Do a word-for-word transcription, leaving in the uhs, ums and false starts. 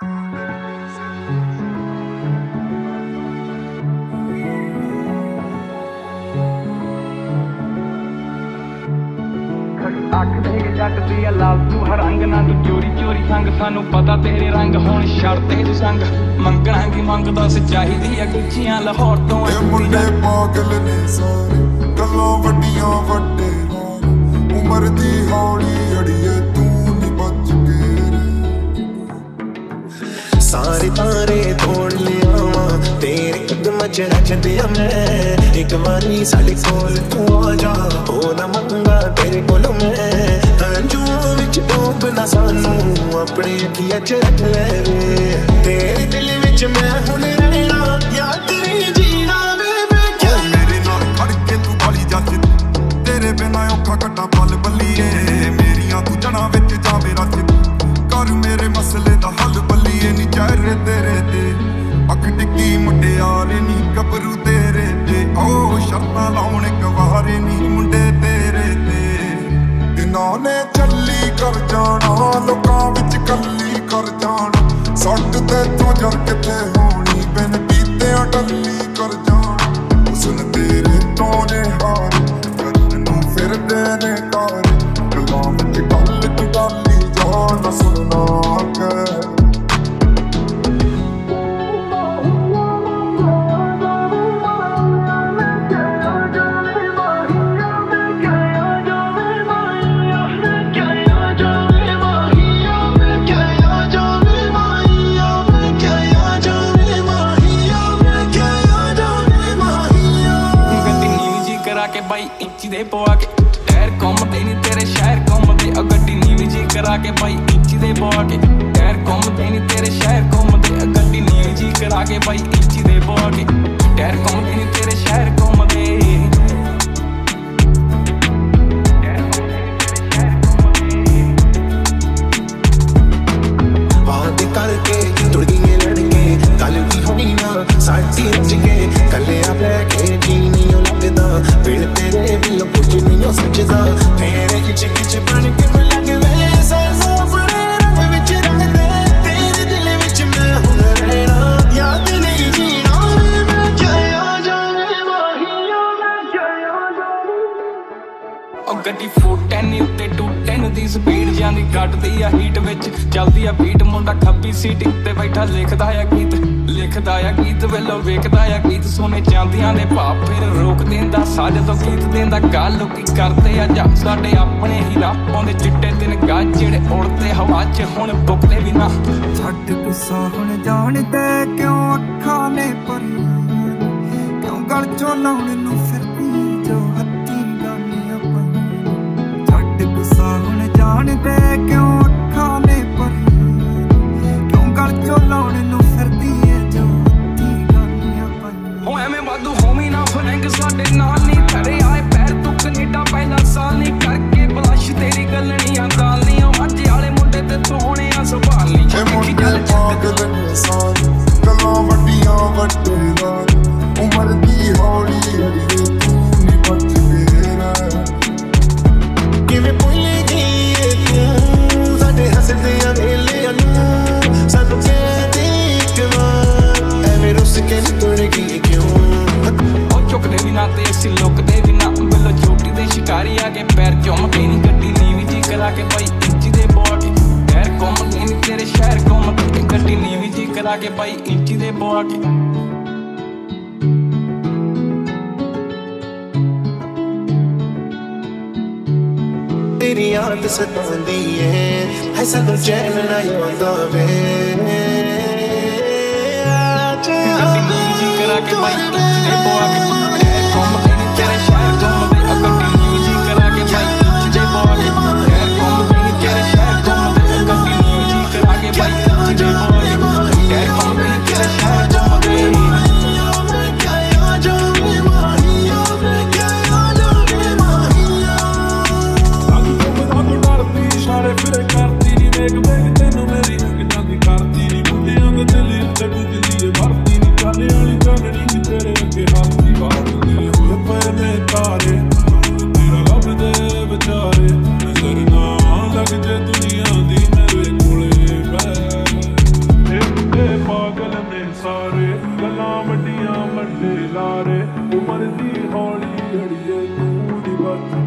जट दिया लाल तू हर अंग ना तू चोरी चोरी संग सानू पता तेरे रंग हुण छड़ते तू संग मंगना की मंगदा सच्चाई दी गुच्छियां लाहौर तो मुंडे पागल ने सारे गल्लां वड्डियां वड्डे उमर दी हौली अड़िए तू नहीं बच के सारे तारे तोड़ लिया वा तेरे कदम च रचदिया मैं एक बारी साडे कोल तू आ जा हो ना मंगा तेरे कोल मैं डूबना सानू अपनी अखियां च रख ले तेरे दिल विच मैं हुण रहना या तेरी जीना वे मैं क्या मेरे नाल खड़ के तू बाली जच तेरे बिना औखा कट्टा पल बल्लीए मेरियां तू जना विच जावे रच कर मेरे मसले दा हल बल्लीए नी चेहरे तेरे ते अख टिक्की मुंडियारे नी गबरू तेरे ते ओ शर्तां लाउण गवारे नी मुंडे तेरे ते दिनां ने चली कर जाना लोकां विच कल्ली कर जाना सट ते तू जर किथे होनी बिन पीतियां टल्ली कर जाना हुस्न तेरे तो ने हार करन नूं फिरदे ने कार गल्लां विच गल च डाली जाना सुनना कर के भाई इंची दे पवा के टायर घूमते नहीं तेरे शहर घूमते गड्डी नीवी जी करा के भाई इंची दे पवा के टायर घूमते नहीं तेरे शहर घूमते गड्डी नीवी जी करा के भाई इंची दे पवा के टायर घूमते नहीं तेरे शहर घूमते बात करके तुड़ गई लड़के गल की होनी ना साडी रच के कले आ बैठे जीनी लगदा फिर तेरे बिल कुछ नहीं सजदा तेरे किच किच बन के मैं लग वे सासा अपने रंग विच रंग दे तेरे दिल विच मैं हुण रहना याद नहीं जीना मैं जाया जावे माहिया मैं जाया जावे ओ गड्डी फोर टेन उत्ते टू टेन दी स्पीड जांदी कटदी आ हीट विच चलदी आ बीट मुंडा खब्बी सीट उत्ते बैठा लिखदा आ गीत लिखदा आ गीत वेलो वेखदा आ गीत सोने चांदियां दे भाव फिर रोक देंदा साज तो गीत देंदा गल की करदे आ जब साडे अपने ही राह पाउंदे चिट्टे दिन गाज जेड़े उड़दे हवा च हुण बुकदे भी ना छड्ड गुस्सा हुण जाणदे क्यों अखां ने भरी क्यों गल चों लाउण नूं फिरदी जो हत्थी गानियां पाईं छड्ड गुस्सा हुण जाणदे क्यों अखां ने भरी क्यों गल चों लाउण नूं फिरदी साडे नाल नहीं खड़े आए पैर तू कनेडा पहला साल नहीं करके बलश तेरी गलनियां गालियां मजे वाले मुंडे ते सोहणे आ संभाल नहीं मुंडे पागल ने सारे गल्लां वड्डियां वड्डे नाल उमर दी हौली अड़िए तू नहीं बच के किवें भुल्ल गई तू साडे हसदे आ वेलियां नूं सानू कहदी इक वार एवें रुस के तुड़ गई क्यों चुकदे भी ना ते असीं लुकदे भी ना बिल्लो चोटी दे शिकारी आ के पैर चुमके नहीं गड्डी नीवी जी करा के भाई इंची दे पवा के टायर घूमते नहीं तेरे शहर घूमते गड्डी नीवी जी करा के भाई इंची दे पवा के तेरी याद सतांदी है है सानू चैन ना आंदा वे गड्डी नीवी जी करा के भाई इंची दे पवा के घूमते नहीं तेरे शहर घूमते गड्डी नीवी जी करा के भाई इंची दे पवा के टायर घूमते नहीं तेरे शहर घूमते गड्डी नीवी जी करा के भाई इंची दे पवा के टायर घूमते नहीं तेरे शहर घूमते तेरे अगे हाथ दी बात ਮਾਰੇ ਉਮਰ ਦੀ ਹੌਲੀ ਅੜੀਏ ਤੂੰ ਦੀ ਬਾਤ